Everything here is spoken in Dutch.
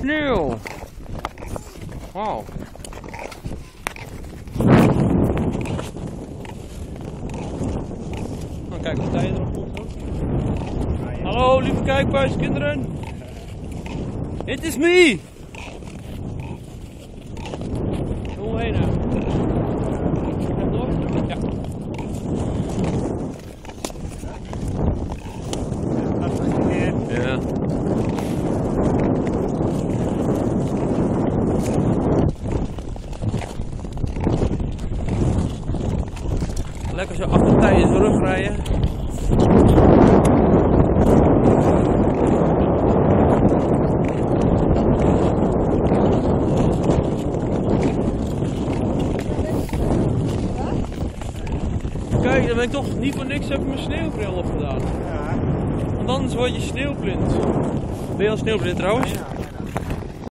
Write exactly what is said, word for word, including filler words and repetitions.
Sneeuw. Wauw. Dan kijk of hij erop komt. Hallo lieve kijkbuiskinderen. It is me. Hoe heen nou? Door? Ja. Ja. Lekker zo achter tijdens de rug rijden. Kijk, dan ben ik toch niet voor niks heb ik mijn sneeuwbril opgedaan. Ja. Want anders word je sneeuwblind. Ben je al sneeuwblind trouwens? Ja.